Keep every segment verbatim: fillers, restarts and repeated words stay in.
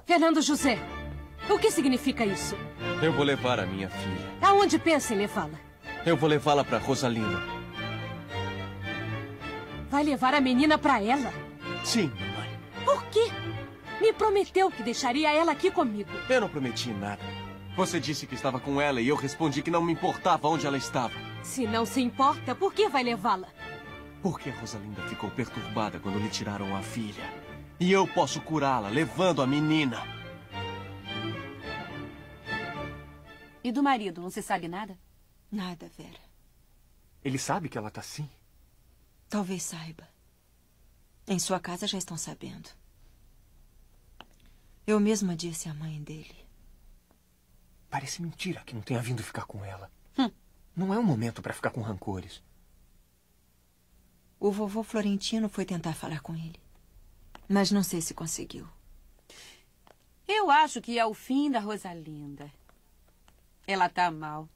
Fernando José, o que significa isso? Eu vou levar a minha filha. Aonde pensa em levá-la? Eu vou levá-la para Rosalinda. Vai levar a menina para ela? Sim, mamãe. Por quê? Me prometeu que deixaria ela aqui comigo. Eu não prometi nada. Você disse que estava com ela e eu respondi que não me importava onde ela estava. Se não se importa, por que vai levá-la? Porque a Rosalinda ficou perturbada quando lhe tiraram a filha. E eu posso curá-la levando a menina. E do marido, não se sabe nada? Nada, Vera. Ele sabe que ela tá assim? Talvez saiba. Em sua casa já estão sabendo. Eu mesma disse à mãe dele. Parece mentira que não tenha vindo ficar com ela. Hum. Não é um momento para ficar com rancores. O vovô Florentino foi tentar falar com ele. Mas não sei se conseguiu. Eu acho que é o fim da Rosalinda. Ela tá mal.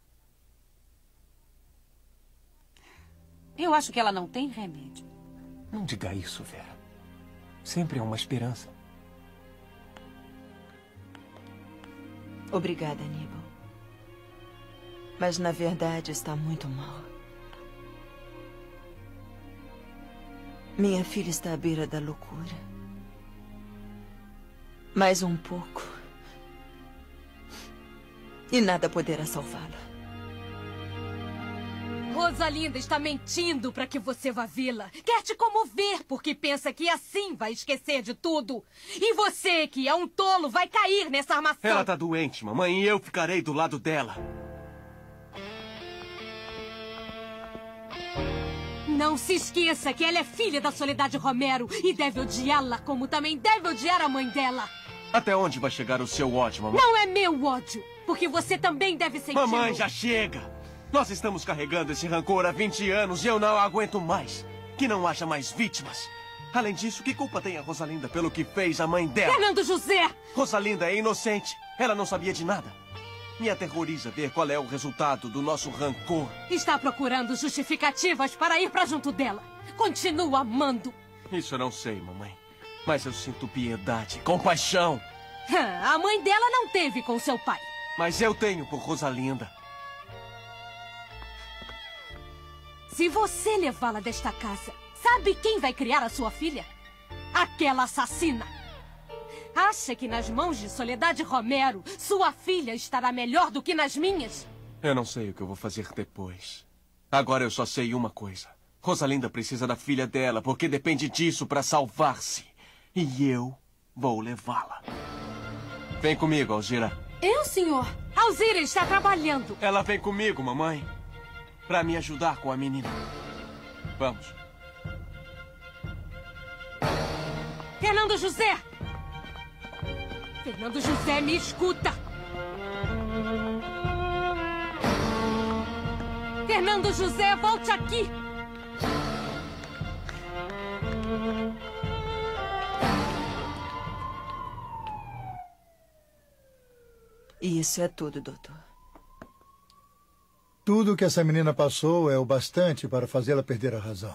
Eu acho que ela não tem remédio. Não diga isso, Vera. Sempre há uma esperança. Obrigada, Aníbal. Mas, na verdade, está muito mal. Minha filha está à beira da loucura. Mais um pouco. E nada poderá salvá-la. Rosalinda está mentindo para que você vá vê-la. Quer te comover porque pensa que assim vai esquecer de tudo. E você, que é um tolo, vai cair nessa armação. Ela tá doente, mamãe, e eu ficarei do lado dela. Não se esqueça que ela é filha da Soledade Romero e deve odiá-la como também deve odiar a mãe dela. Até onde vai chegar o seu ódio, mamãe? Não é meu ódio, porque você também deve sentir. Mamãe, já chega! Nós estamos carregando esse rancor há vinte anos e eu não aguento mais. Que não haja mais vítimas. Além disso, que culpa tem a Rosalinda pelo que fez a mãe dela? Fernando José! Rosalinda é inocente. Ela não sabia de nada. Me aterroriza ver qual é o resultado do nosso rancor. Está procurando justificativas para ir para junto dela. Continua amando. Isso eu não sei, mamãe. Mas eu sinto piedade, compaixão. A mãe dela não teve com seu pai. Mas eu tenho por Rosalinda. Se você levá-la desta casa, sabe quem vai criar a sua filha? Aquela assassina. Acha que nas mãos de Soledade Romero, sua filha estará melhor do que nas minhas? Eu não sei o que eu vou fazer depois. Agora eu só sei uma coisa. Rosalinda precisa da filha dela, porque depende disso para salvar-se. E eu vou levá-la. Vem comigo, Alzira. Eu, senhor? Alzira está trabalhando. Ela vem comigo, mamãe. Para me ajudar com a menina. Vamos. Fernando José! Fernando José, me escuta! Fernando José, volte aqui! E isso é tudo, doutor. Tudo que essa menina passou é o bastante para fazê-la perder a razão.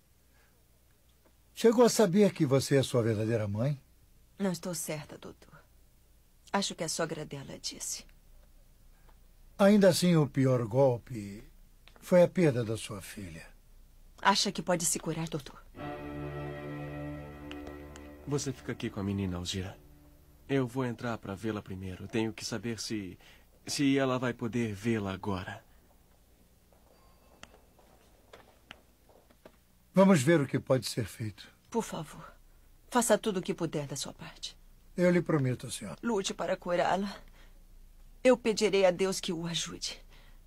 Chegou a saber que você é sua verdadeira mãe? Não estou certa, doutor. Acho que a sogra dela disse. Ainda assim, o pior golpe foi a perda da sua filha. Acha que pode se curar, doutor? Você fica aqui com a menina, Alzira. Eu vou entrar para vê-la primeiro. Tenho que saber se... se ela vai poder vê-la agora. Vamos ver o que pode ser feito. Por favor, faça tudo o que puder da sua parte. Eu lhe prometo, senhor. Lute para curá-la. Eu pedirei a Deus que o ajude.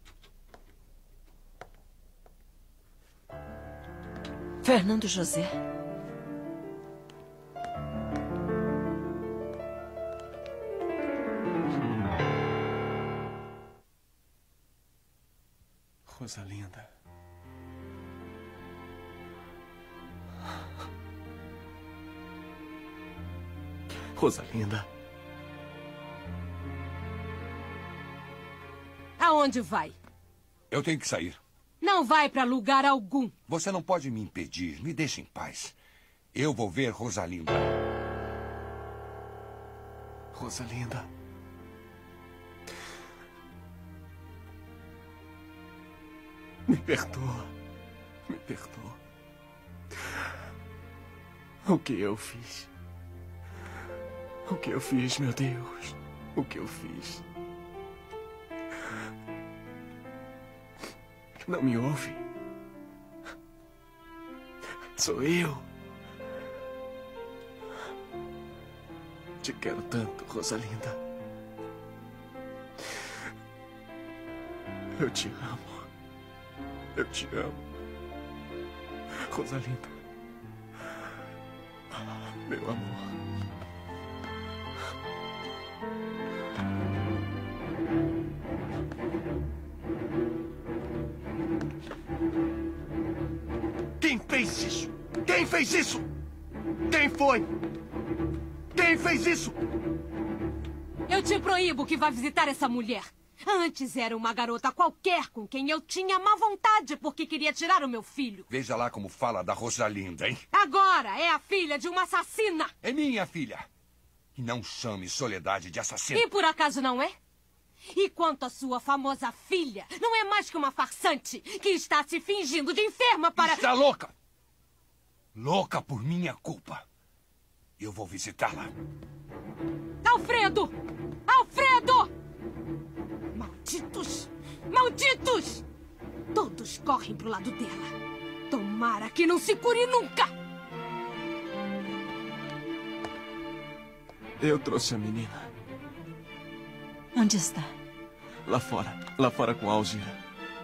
Fernando José. Rosalinda. Rosalinda. Aonde vai? Eu tenho que sair. Não vai para lugar algum. Você não pode me impedir. Me deixe em paz. Eu vou ver Rosalinda. Rosalinda. Me perdoa. Me perdoa. O que eu fiz? O que eu fiz, meu Deus? O que eu fiz? Não me ouve? Sou eu. Te quero tanto, Rosalinda. Eu te amo. Eu te amo. Rosalinda. Meu amor. Quem fez isso? Quem fez isso? Quem foi? Quem fez isso? Eu te proíbo que vá visitar essa mulher. Antes era uma garota qualquer com quem eu tinha má vontade porque queria tirar o meu filho. Veja lá como fala da Rosalinda, hein? Agora é a filha de uma assassina. É minha filha. E não chame Soledade de assassina. E por acaso não é? E quanto à sua famosa filha, não é mais que uma farsante que está se fingindo de enferma para... Está louca! Louca por minha culpa. Eu vou visitá-la. Alfredo! Alfredo! Malditos! Malditos! Todos correm pro lado dela. Tomara que não se cure nunca! Eu trouxe a menina. Onde está? Lá fora. Lá fora com a Alzira.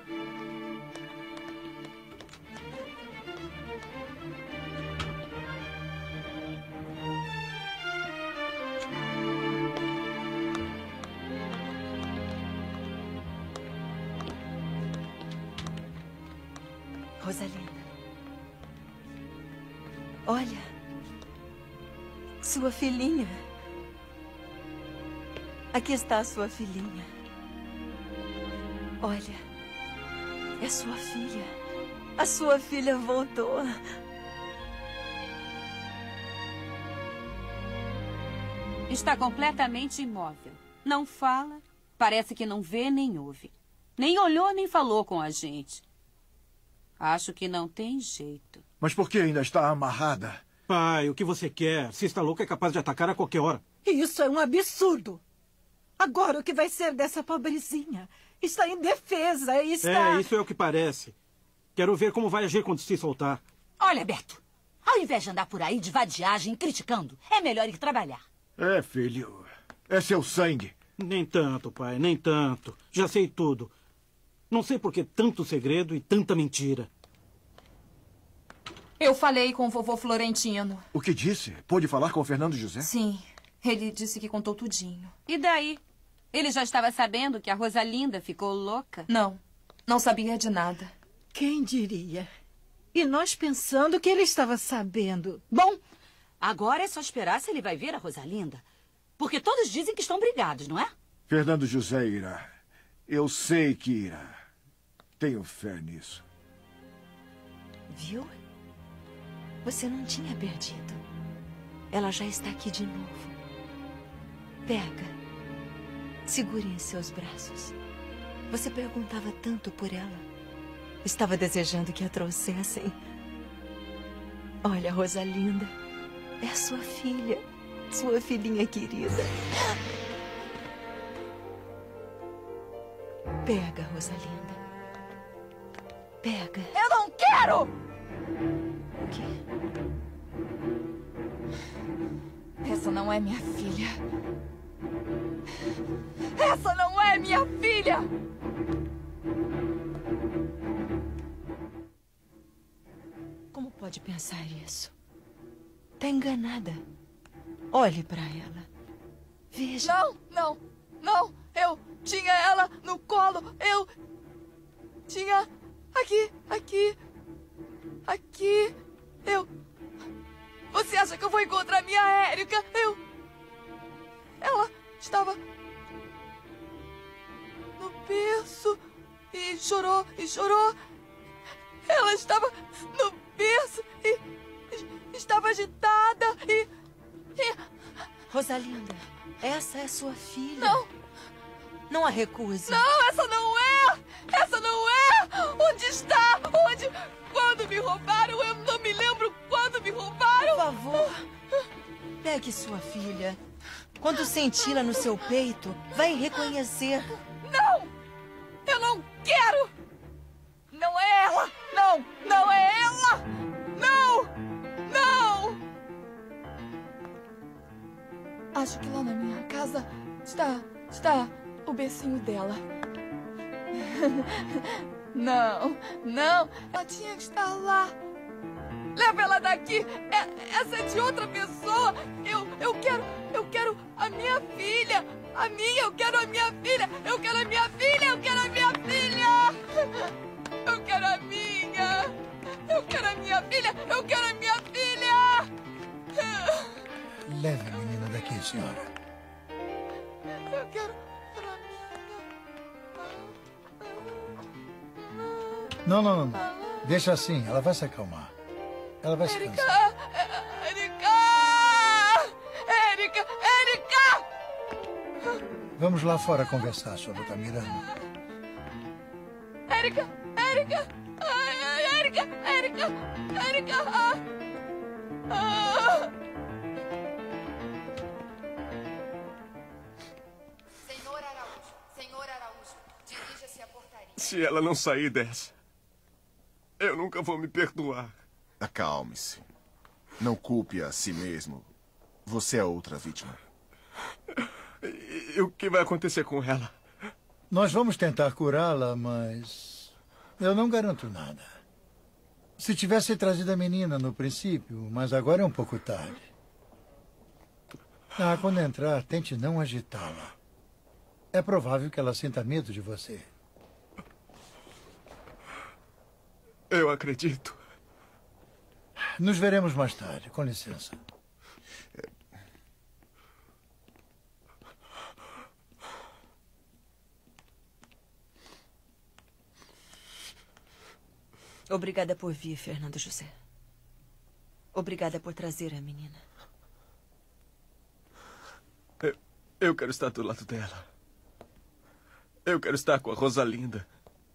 Rosalinda. Olha. Sua filhinha. Aqui está a sua filhinha. Olha. É sua filha. A sua filha voltou. Está completamente imóvel. Não fala, parece que não vê nem ouve. Nem olhou nem falou com a gente. Acho que não tem jeito. Mas por que ainda está amarrada? Pai, o que você quer? Se está louca, é capaz de atacar a qualquer hora. Isso é um absurdo. Agora o que vai ser dessa pobrezinha? Está indefesa, está... É, isso é o que parece. Quero ver como vai agir quando se soltar. Olha, Beto, ao invés de andar por aí de vadiagem criticando, é melhor ir trabalhar. É, filho. É seu sangue. Nem tanto, pai, nem tanto. Já sei tudo. Não sei por que tanto segredo e tanta mentira. Eu falei com o vovô Florentino. O que disse? Pôde falar com o Fernando José? Sim, ele disse que contou tudinho. E daí? Ele já estava sabendo que a Rosalinda ficou louca? Não, não sabia de nada. Quem diria? E nós pensando que ele estava sabendo. Bom, agora é só esperar se ele vai ver a Rosalinda. Porque todos dizem que estão brigados, não é? Fernando José irá. Eu sei que irá. Tenho fé nisso. Viu? Você não tinha perdido. Ela já está aqui de novo. Pega. Segure em seus braços. Você perguntava tanto por ela. Estava desejando que a trouxessem. Olha, Rosalinda. É sua filha. Sua filhinha querida. Pega, Rosalinda. Pega. Eu não quero! O quê? Essa não é minha filha. Essa não é minha filha! Como pode pensar isso? Está enganada. Olhe para ela. Veja. Não, não, não. Eu tinha ela no colo. Eu tinha aqui, aqui, aqui. Eu... Você acha que eu vou encontrar minha Érica? Eu... Ela estava no berço e chorou, e chorou. Ela estava no berço e, e estava agitada e... e... Rosalinda, essa é sua filha. Não! Não a recuse. Não, essa não é! Essa não é! Onde está? Onde? Quando me roubaram? Eu não me lembro quando me roubaram! Por favor, pegue sua filha. Quando senti-la no seu peito, vai reconhecer. Não! Eu não quero! Não é ela! Não! Não é ela! Não! Não! Acho que lá na minha casa está... está o becinho dela. Não, não. Ela tinha que estar lá. Leva ela daqui. É, essa é de outra pessoa. Eu, eu quero... Eu quero a minha filha. A minha, eu quero a minha filha. Eu quero a minha filha. Eu quero a minha filha. Eu quero a minha. Eu quero a minha filha. Eu quero a minha filha. Leve a menina daqui, senhora. Eu quero a minha. Não, não, não. Deixa assim, ela vai se acalmar. Ela vai se cansar. Érica! Érica! Érica! Vamos lá fora conversar, senhora Altamirano. Érica! Érica! Ai, Érica! Érica! Érica! Ah. Ah. Senhor Araújo, senhor Araújo, dirija-se à portaria. Se ela não sair dessa, eu nunca vou me perdoar. Acalme-se. Não culpe a si mesmo. Você é outra vítima. E, e o que vai acontecer com ela? Nós vamos tentar curá-la, mas eu não garanto nada. Se tivesse trazido a menina no princípio, mas agora é um pouco tarde. Ah, quando entrar, tente não agitá-la. É provável que ela sinta medo de você. Eu acredito. Nos veremos mais tarde. Com licença. Obrigada por vir, Fernando José. Obrigada por trazer a menina. Eu, eu quero estar do lado dela. Eu quero estar com a Rosalinda.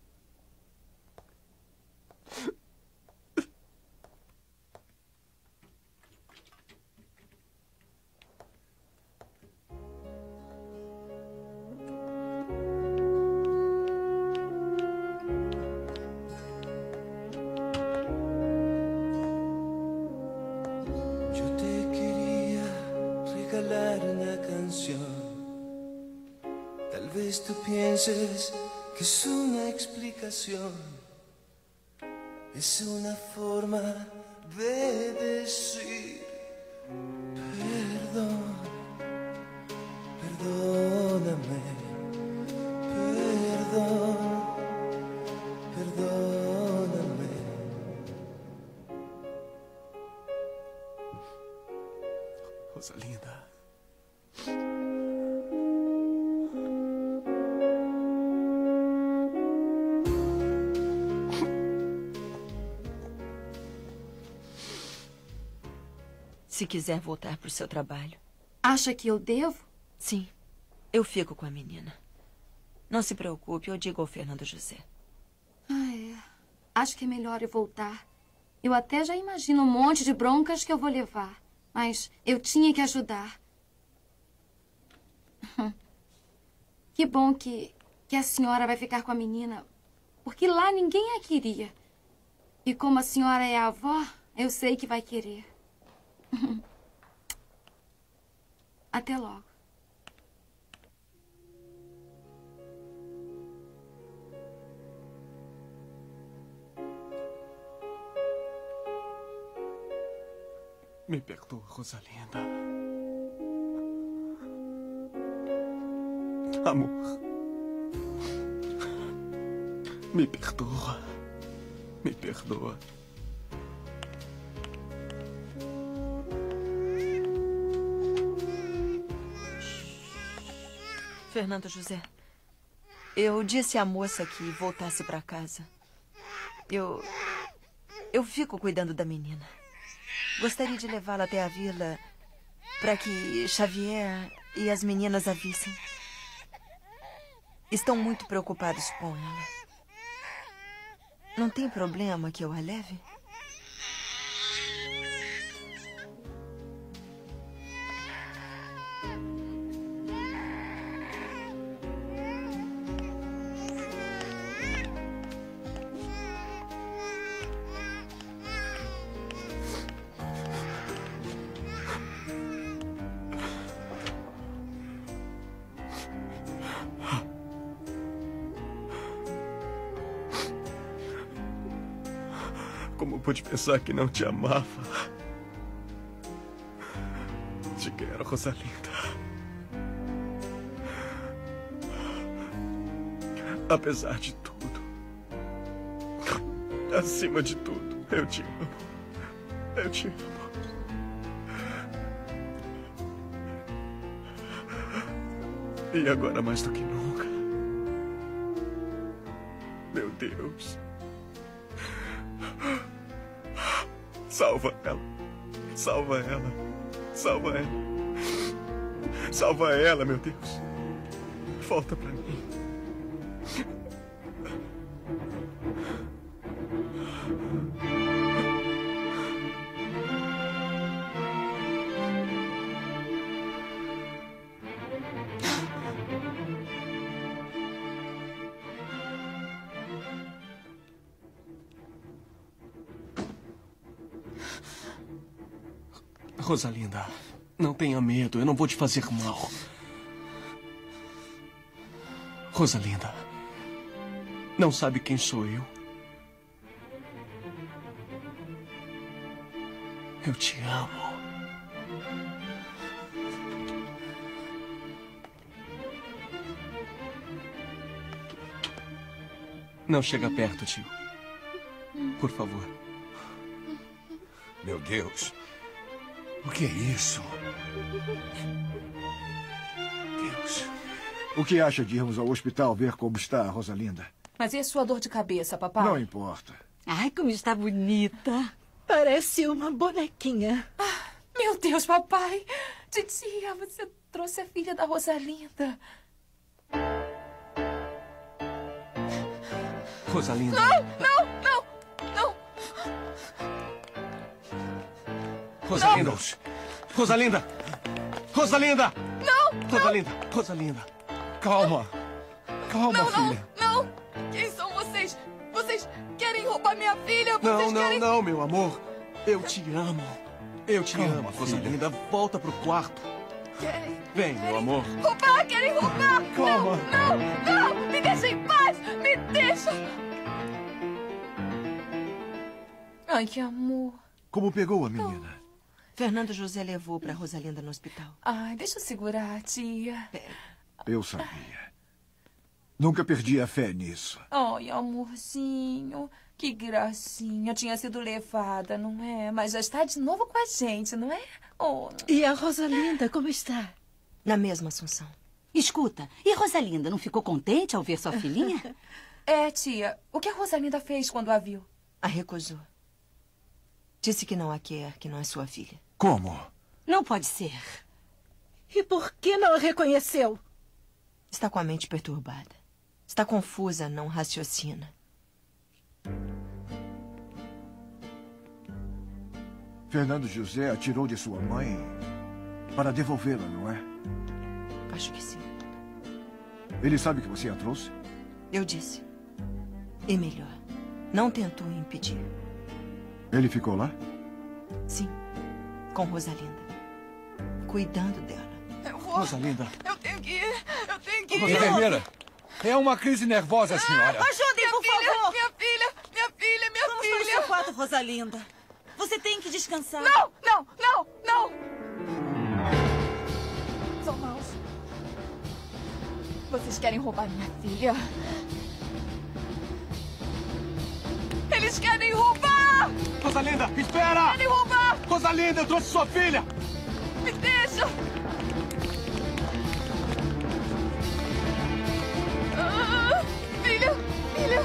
Que es una explicación, es una forma de decir perdón, perdóname, perdón, perdóname. Rosalinda. Se quiser voltar para o seu trabalho. Acha que eu devo? Sim, eu fico com a menina. Não se preocupe, eu digo ao Fernando José. Ah, é. Acho que é melhor eu voltar. Eu até já imagino um monte de broncas que eu vou levar. Mas eu tinha que ajudar. Que bom que, que a senhora vai ficar com a menina. Porque lá ninguém a queria. E como a senhora é a avó, eu sei que vai querer. Até logo. Me perdoa, Rosalinda. Amor. Me perdoa. Me perdoa. Fernando José, eu disse à moça que voltasse para casa. Eu... eu fico cuidando da menina. Gostaria de levá-la até a vila para que Xavier e as meninas a vissem. Estão muito preocupados com ela. Não tem problema que eu a leve? Como pude pensar que não te amava? Te quero, Rosalinda. Apesar de tudo, acima de tudo, eu te amo. Eu te amo. E agora mais do que nunca. Meu Deus. Salva ela. Salva ela. Salva ela. Salva ela, meu Deus. Volta pra mim. Rosalinda, não tenha medo. Eu não vou te fazer mal. Rosalinda, não sabe quem sou eu? Eu te amo. Não chega perto, tio. Por favor. Meu Deus. O que é isso? Deus. O que acha de irmos ao hospital ver como está a Rosalinda? Mas e a sua dor de cabeça, papai? Não importa. Ai, como está bonita. Parece uma bonequinha. Ah, meu Deus, papai. Titia, você trouxe a filha da Rosalinda. Rosalinda. Não, não, não, não. Rosalinda. Rosalinda. Rosalinda. Não, Rosalinda. Rosalinda. Calma. Calma, não, filha. Não, não. Quem são vocês? Vocês querem roubar minha filha? Vocês Não, não, querem... não, meu amor. Eu te amo. Eu te Calma, amo, Rosalinda. Volta pro quarto. Querem... Vem, meu amor. Roubar, querem roubar. Calma. Não, não, não. Me deixa em paz. Me deixa. Ai, que amor. Como pegou a menina? Fernando José levou para Rosalinda no hospital. Ai, deixa eu segurar, tia. Eu sabia. Nunca perdi a fé nisso. Ai, amorzinho. Que gracinha. Tinha sido levada, não é? Mas já está de novo com a gente, não é? Oh. E a Rosalinda, como está? Na mesma, Assunção. Escuta, e Rosalinda não ficou contente ao ver sua filhinha? É, tia. O que a Rosalinda fez quando a viu? A recusou. Disse que não a quer, que não é sua filha. Como? Não pode ser. E por que não a reconheceu? Está com a mente perturbada. Está confusa, não raciocina. Fernando José atirou de sua mãe para devolvê-la, não é? Acho que sim. Ele sabe que você a trouxe? Eu disse. E melhor, não tentou impedir. Ele ficou lá? Sim, com Rosalinda. Cuidando dela. Eu vou... Rosalinda. Eu tenho que ir. Eu tenho que ir. Enfermeira, é uma crise nervosa, senhora. Ah, ajudem, minha por filha, favor. Minha filha, minha filha, minha Vamos filha. para o seu quarto, Rosalinda. Você tem que descansar. Não, não, não, não. São maus. Vocês querem roubar minha filha? Eles querem roubar! Rosalinda, espera! Querem roubar! Rosalinda, eu trouxe sua filha! Me deixa! Ah, filha! Filha!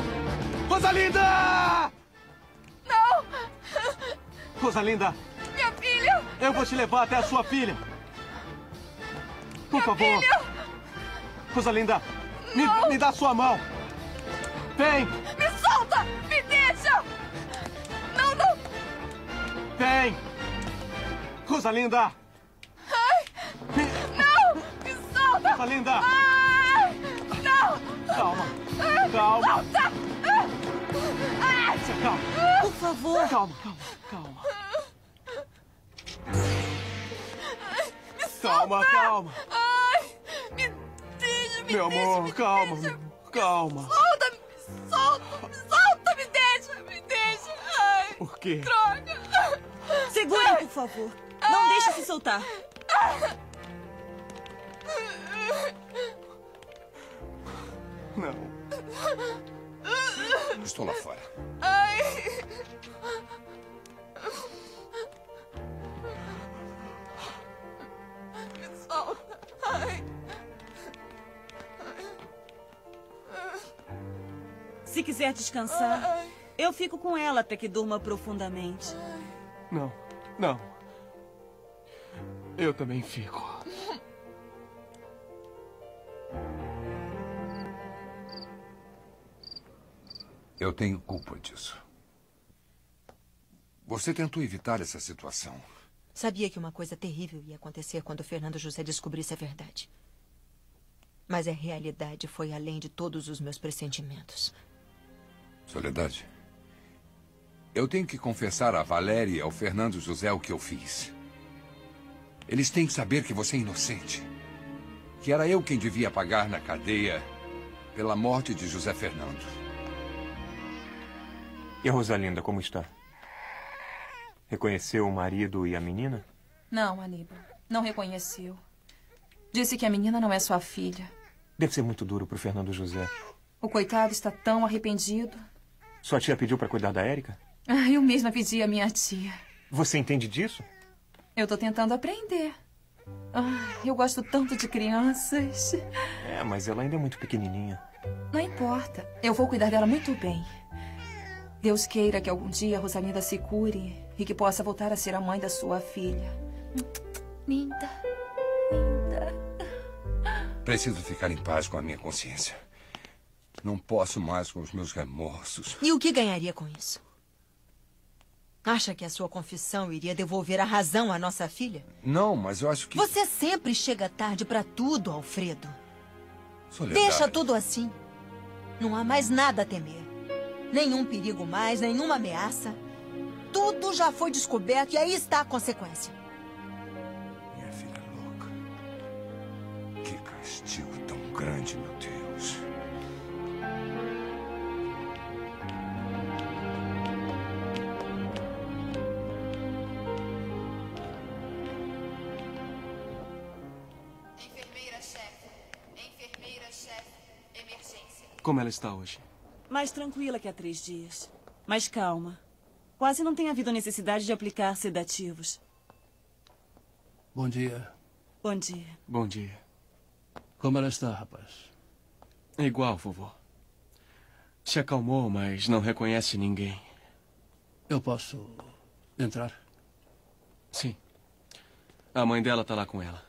Rosalinda! Não! Rosalinda! Minha filha! Eu vou te levar até a sua filha. Por favor. Filho! Rosalinda, me, me dá sua mão. Vem! Me solta! Me deixa! Não, não! Vem! Rosalinda! Ai! Me... Não! Me solta! Rosalinda! Ai! Não! Calma! Calma! Solta! Ai! Calma! Por favor! Calma, calma, calma. Me Calma, solta! calma. Ai! Me deixa, me Meu deixa, amor, me calma, deixa. calma. Solta, me solta, me solta, me deixa, me deixa. Ai, Por quê? droga. Segurem, por favor. Não deixe se soltar. Não. Estou lá fora. Ai. Me solta. Ai. Se quiser descansar, eu fico com ela até que durma profundamente. Não, não. Eu também fico. Eu tenho culpa disso. Você tentou evitar essa situação. Sabia que uma coisa terrível ia acontecer quando Fernando José descobrisse a verdade. Mas a realidade foi além de todos os meus pressentimentos. Soledade, eu tenho que confessar a Valéria e ao Fernando José o que eu fiz. Eles têm que saber que você é inocente. Que era eu quem devia pagar na cadeia pela morte de José Fernando. E a Rosalinda, como está? Reconheceu o marido e a menina? Não, Aníbal. Não reconheceu. Disse que a menina não é sua filha. Deve ser muito duro para o Fernando José. O coitado está tão arrependido. Sua tia pediu para cuidar da Érica? Ah, eu mesma pedi à minha tia. Você entende disso? Eu estou tentando aprender. Ah, eu gosto tanto de crianças. É, mas ela ainda é muito pequenininha. Não importa. Eu vou cuidar dela muito bem. Deus queira que algum dia a Rosalinda se cure e que possa voltar a ser a mãe da sua filha. Linda. Linda. Preciso ficar em paz com a minha consciência. Não posso mais com os meus remorsos. E o que ganharia com isso? Acha que a sua confissão iria devolver a razão à nossa filha? Não, mas eu acho que... Você sempre chega tarde para tudo, Alfredo. Soledade. Deixa tudo assim. Não há mais nada a temer. Nenhum perigo mais, nenhuma ameaça. Tudo já foi descoberto e aí está a consequência. Minha filha louca. Que castigo tão grande, meu Deus. Enfermeira-chefe. Enfermeira-chefe. Emergência. Como ela está hoje? Mais tranquila que há três dias. Mas calma. Quase não tem havido necessidade de aplicar sedativos. Bom dia. Bom dia. Bom dia. Como ela está, rapaz? É igual, vovô. Se acalmou, mas não reconhece ninguém. Eu posso entrar? Sim. A mãe dela está lá com ela.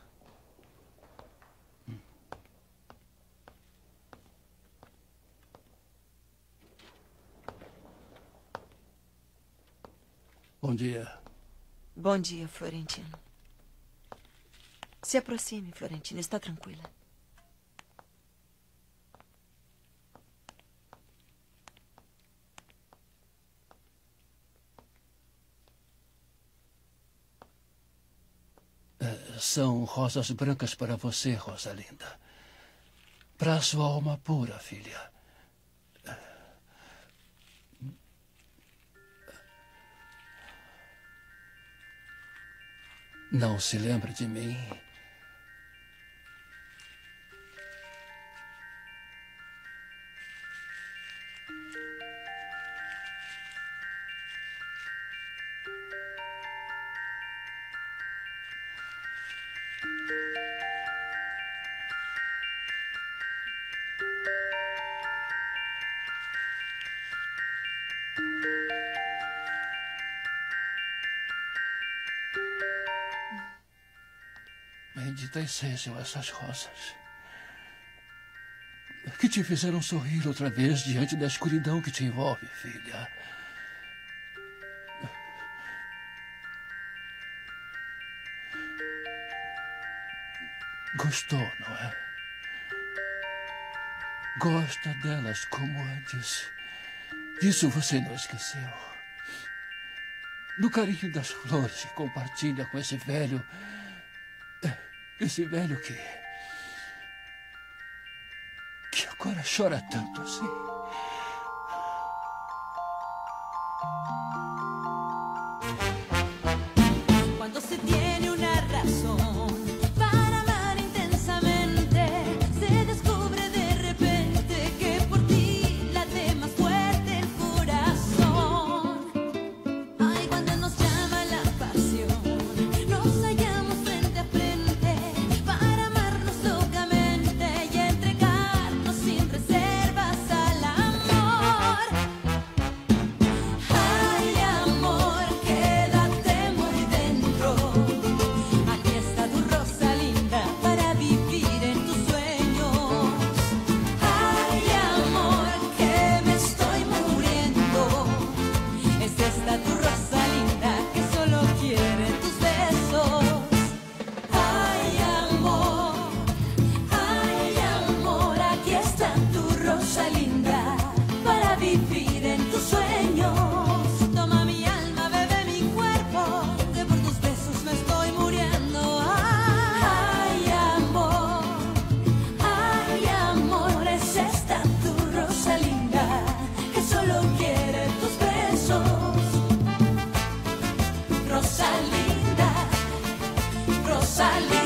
Bom dia. Bom dia, Florentino. Se aproxime, Florentino. Está tranquila. É, são rosas brancas para você, Rosalinda. Para a sua alma pura, filha. Não se lembra de mim? Benditas sejam essas rosas que te fizeram sorrir outra vez diante da escuridão que te envolve, filha. Gostou, não é? Gosta delas como antes. Disso você não esqueceu. Do carinho das flores que compartilha com esse velho... Esse velho que... que agora chora tanto assim. Cuando se tiene una razón para amar intensamente, se descubre de repente que por ti late más fuerte el corazón. Ay, cuando nos llama la pasión, nos hallamos frente a frente para amarnos locamente y entregarnos sin reservas al amor. Ay, amor, quédate muy dentro. Aquí está tu rosa linda para vivir en tus sueños. Ay, amor, que me estoy muriendo. Es esta tu rosa linda que solo quiere tus besos. Ay, amor, ay, amor, aquí está tu rosa linda para vivir en tus sueños. Toma mi alma, bebe mi cuerpo, que por tus besos me estoy muriendo. Ay, amor, ay, amor, es esta tu rosa linda que solo quiere tus besos. Rosa linda, rosa linda.